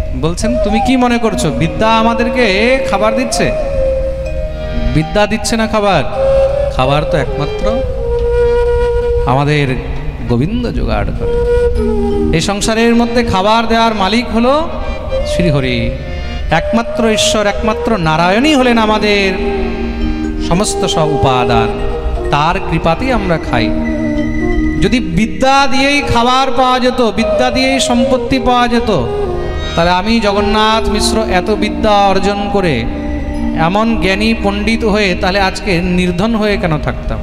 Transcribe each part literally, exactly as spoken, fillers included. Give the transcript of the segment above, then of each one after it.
বলছেন তুমি কি মনে করছো বিদ্যা আমাদেরকে খাবার দিচ্ছে? বিদ্যা দিচ্ছে না খাবার, খাবার তো একমাত্র আমাদের গোবিন্দ জোগাড় করে। এই সংসারের মধ্যে খাবার দেওয়ার মালিক হলো শ্রীহরি, একমাত্র ঈশ্বর, একমাত্র নারায়ণই হলেন আমাদের সমস্ত সব উপাদান, তার কৃপাতেই আমরা খাই। যদি বিদ্যা দিয়েই খাবার পাওয়া যেত, বিদ্যা দিয়েই সম্পত্তি পাওয়া যেত, তাহলে আমি জগন্নাথ মিশ্র এত বিদ্যা অর্জন করে এমন জ্ঞানী পণ্ডিত হয়ে তাহলে আজকে নির্ধন হয়ে কেন থাকতাম?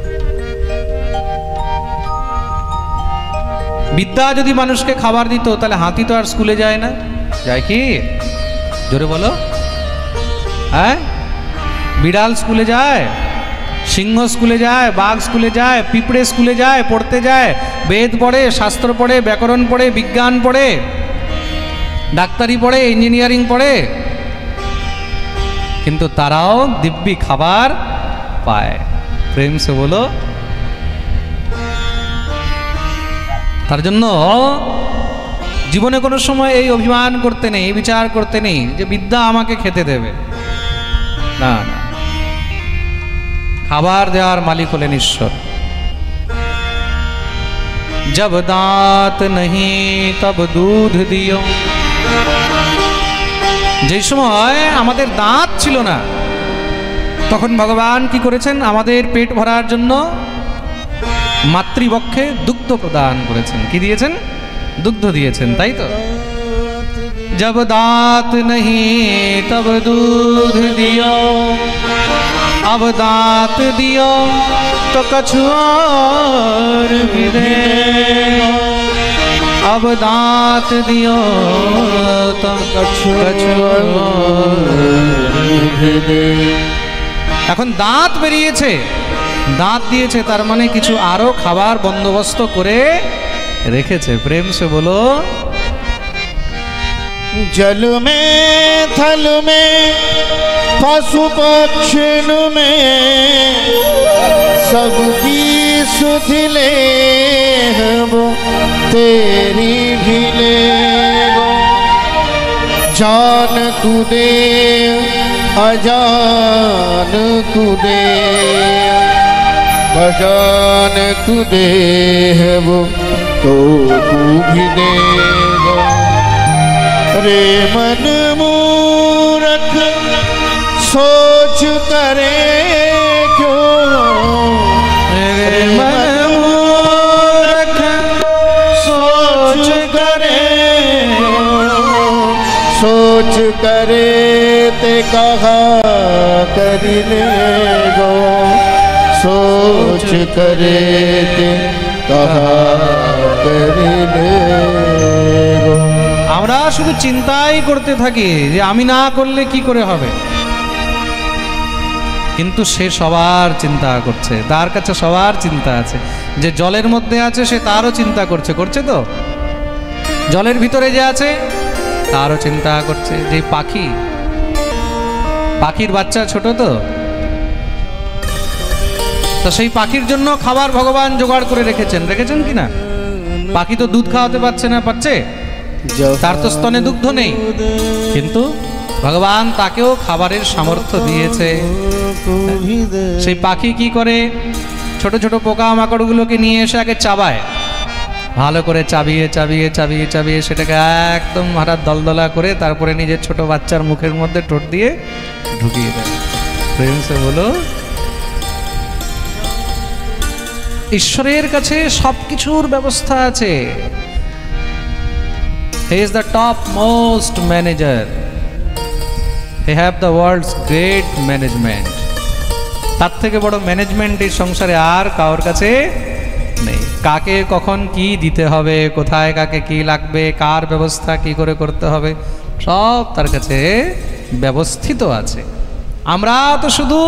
বিদ্যা যদি মানুষকে খাবার দিত তাহলে হাতি তো আর স্কুলে যায় না, যায় কি? জোরে বলো। হ্যাঁ, বিড়াল স্কুলে যায়, সিংহ স্কুলে যায়, বাঘ স্কুলে যায়, পিঁপড়ে স্কুলে যায়, পড়তে যায়, বেদ পড়ে, শাস্ত্র পড়ে, ব্যাকরণ পড়ে, বিজ্ঞান পড়ে, ডাক্তারি পড়ে, ইঞ্জিনিয়ারিং পড়ে, কিন্তু তারাও দিব্যি খাবার পায়। প্রেম সে বলো। তার জন্য জীবনে কোনো সময় এই অভিমান করতে নেই, এই বিচার করতে নেই যে বিদ্যা আমাকে খেতে দেবে। না না, খাবার দেওয়ার মালিক হলেন ঈশ্বর। जब दांत नहीं तब दूध दियो। যে সময় আমাদের দাঁত ছিল না তখন ভগবান কি করেছেন? আমাদের পেট ভরার জন্য মাতৃবক্ষে দুগ্ধ প্রদান করেছেন। কি দিয়েছেন? দুগ্ধ দিয়েছেন, তাই তো? जब दांत नहीं तब दूध दियो, अब दांत दियो तो कछु और भी दे, अब दांत दियो तो कछु और भी दे। এখন দাঁত বেরিয়েছে, দাঁত দিয়েছে, তার মানে কিছু আরো খাবার বন্দোবস্ত করে রেখেছে। প্রেম সে বলো। जल में थल में पशु पक्षिन में सबकी सुध ले वो तेरी भी ले गो। जान कुदे अजान कुदे, अजान कुदे है वो तो भी दे गो। रे मन मूरख सोच करे क्यों, रे मन मूरख सोच करे, सोच करे ते कहा करी ले गो, सोच करे ते कहा करी ले गो। আমরা শুধু চিন্তাই করতে থাকি যে আমি না করলে কি করে হবে, কিন্তু সে সবার চিন্তা করছে, তার কাছে সবার চিন্তা আছে। যে জলের মধ্যে আছে সে তারও চিন্তা করছে, করছে তো? জলের ভিতরে যে আছে তারও চিন্তা করছে। যে পাখি, পাখির বাচ্চা ছোট তো, তো সেই পাখির জন্য খাবার ভগবান জোগাড় করে রেখেছেন, রেখেছেন কি না? পাখি তো দুধ খাওয়াতে পারছে না, পারছে? তার তো স্তনে দুগ্ধ নেই, কিন্তু ভগবান তাকেও খাবারের সামর্থ্য দিয়েছে। সেই পাখি কি করে? ছোট ছোট পোকা মাকড়গুলোকে নিয়ে এসে আগে চাবায়, ভালো করে চাবিয়ে চাবিয়ে চাবিয়ে চাবিয়ে সেটাকে একদম হঠাৎ দলদলা করে তারপরে নিজের ছোট বাচ্চার মুখের মধ্যে ঠোঁট দিয়ে ঢুকিয়ে দেয়। প্রেম সে বলো। ঈশ্বরের কাছে সব কিছুর ব্যবস্থা আছে। He is the top most manager. He have the world's great management. তার থেকে বড় ম্যানেজমেন্ট এই সংসারে আর কারোর কাছে নেই। কাকে কখন কি দিতে হবে, কোথায় কাকে কি লাগবে, কার ব্যবস্থা কি করে করতে হবে, সব তার কাছে ব্যবস্থিত আছে। আমরা তো শুধু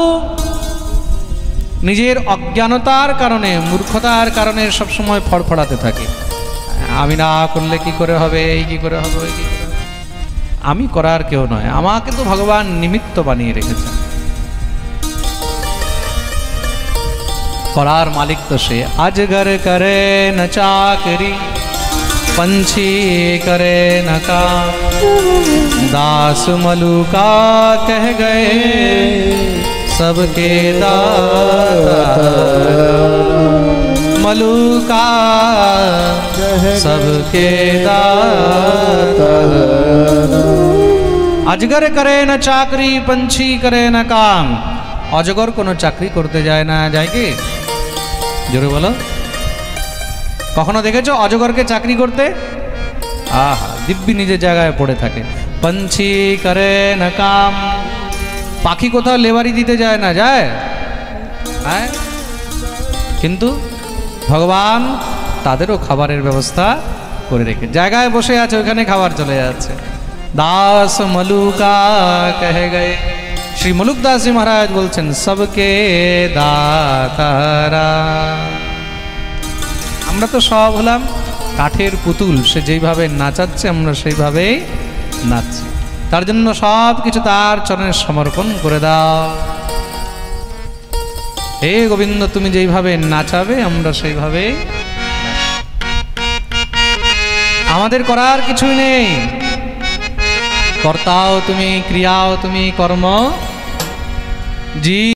নিজের অজ্ঞানতার কারণে, মূর্খতার কারণে সবসময় ফড়ফড়াতে থাকি। আমি না করলে কি করে হবে, এই কি করে হবে, ওই কি করে হবে। আমি করার কেউ নয়, আমাকে তো ভগবান নিমিত্ত বানিয়ে রেখেছেন। করার মালিক তো সে। আজগর করে না চাকরি पंछी करे न काम, दास मलुका कह गए सबके दाता। मलुका सबके दाता। अजगर करे न चाकरी, पंछी करे न काम। অজগর কোনো চাকরি করতে যায় না, যায় কি? জোরে বলো। কখনো দেখেছো অজগরকে চাকরি করতে? আহা, দিব্যি নিজের জায়গায় পড়ে থাকে। পঞ্ছি করে না কাম, পাখি কোথাও লেবারি দিতে যায় না, যায়? হ্যাঁ, কিন্তু ভগবান তাদেরও খাবারের ব্যবস্থা করে রেখে জায়গায় বসে আছে, ওখানে খাবার চলে যাচ্ছে। দাস মলুকা কহে গয়ে, শ্রী মুলুক দাসজি মহারাজ বলছেন সবকে দাতারা। আমরা তো সব হলাম কাঠের পুতুল, সে যেইভাবে নাচাচ্ছে আমরা সেইভাবেই নাচছি। তার জন্য সব কিছু তার চরণে সমর্পণ করে দাও। হে গোবিন্দ, তুমি যেইভাবে নাচাবে আমরা সেইভাবে। আমাদের করার কিছুই নেই, কর্তাও তুমি, ক্রিয়াও তুমি, কর্ম জি